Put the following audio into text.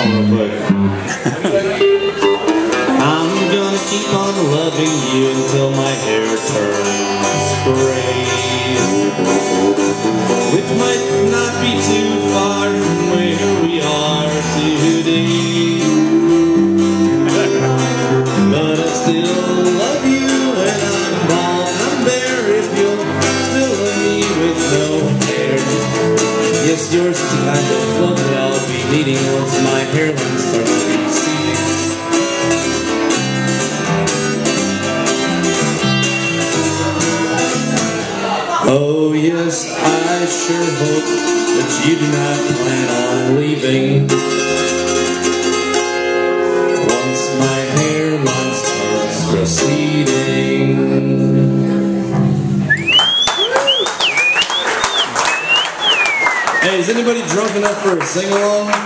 song real quick. I'm gonna keep on loving you until my hair turns gray, which might not be too far from where we are today. But I still love you, and I'm bald and I'm bare if you'll still love me with no hair. Yes, yours is the kind of love that I'll be needing once my hairline starts receding. Oh yes, I sure hope that you do not plan on leaving once my hairline starts receding. Hey, is anybody drunk enough for a sing-along?